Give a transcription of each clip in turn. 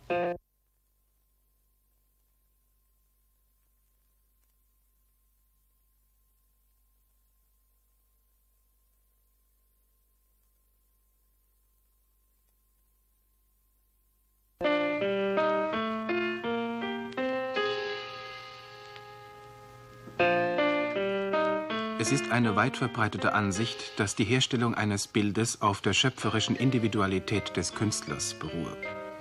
Es ist eine weit verbreitete Ansicht, dass die Herstellung eines Bildes auf der schöpferischen Individualität des Künstlers beruhe.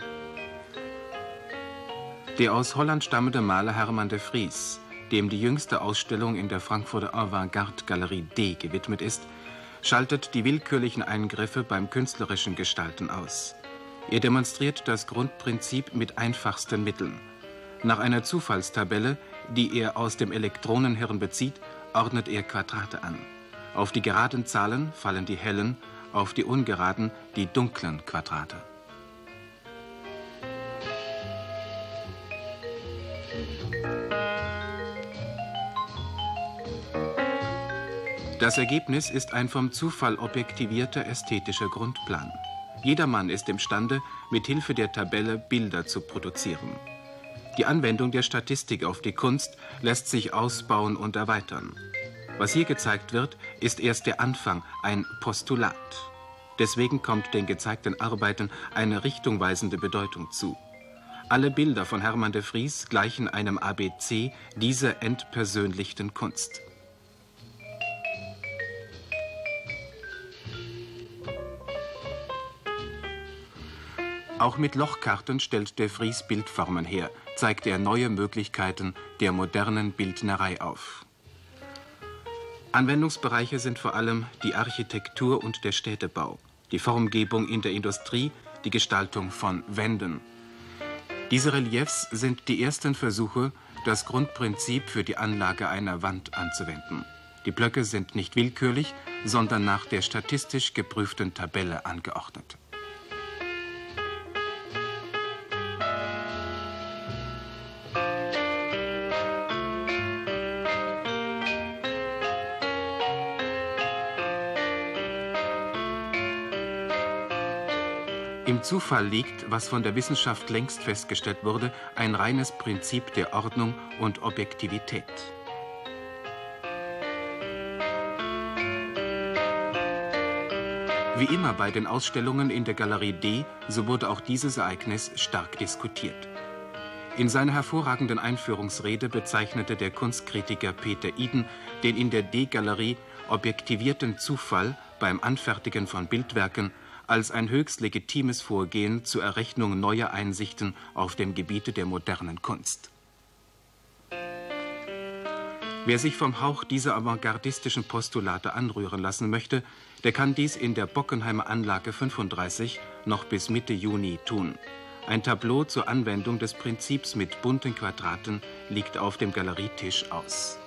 Der aus Holland stammende Maler Herman de Vries, dem die jüngste Ausstellung in der Frankfurter Avantgarde-Galerie D gewidmet ist, schaltet die willkürlichen Eingriffe beim künstlerischen Gestalten aus. Er demonstriert das Grundprinzip mit einfachsten Mitteln. Nach einer Zufallstabelle, die er aus dem Elektronenhirn bezieht, ordnet er Quadrate an. Auf die geraden Zahlen fallen die hellen, auf die ungeraden die dunklen Quadrate. Das Ergebnis ist ein vom Zufall objektivierter ästhetischer Grundplan. Jedermann ist imstande, mit Hilfe der Tabelle Bilder zu produzieren. Die Anwendung der Statistik auf die Kunst lässt sich ausbauen und erweitern. Was hier gezeigt wird, ist erst der Anfang, ein Postulat. Deswegen kommt den gezeigten Arbeiten eine richtungweisende Bedeutung zu. Alle Bilder von Herman de Vries gleichen einem ABC dieser entpersönlichten Kunst. Auch mit Lochkarten stellt de Vries Bildformen her, zeigt er neue Möglichkeiten der modernen Bildnerei auf. Anwendungsbereiche sind vor allem die Architektur und der Städtebau, die Formgebung in der Industrie, die Gestaltung von Wänden. Diese Reliefs sind die ersten Versuche, das Grundprinzip für die Anlage einer Wand anzuwenden. Die Blöcke sind nicht willkürlich, sondern nach der statistisch geprüften Tabelle angeordnet. Im Zufall liegt, was von der Wissenschaft längst festgestellt wurde, ein reines Prinzip der Ordnung und Objektivität. Wie immer bei den Ausstellungen in der Galerie D, so wurde auch dieses Ereignis stark diskutiert. In seiner hervorragenden Einführungsrede bezeichnete der Kunstkritiker Peter Iden den in der D-Galerie objektivierten Zufall beim Anfertigen von Bildwerken als ein höchst legitimes Vorgehen zur Errechnung neuer Einsichten auf dem Gebiete der modernen Kunst. Wer sich vom Hauch dieser avantgardistischen Postulate anrühren lassen möchte, der kann dies in der Bockenheimer Anlage 35 noch bis Mitte Juni tun. Ein Tableau zur Anwendung des Prinzips mit bunten Quadraten liegt auf dem Galerietisch aus.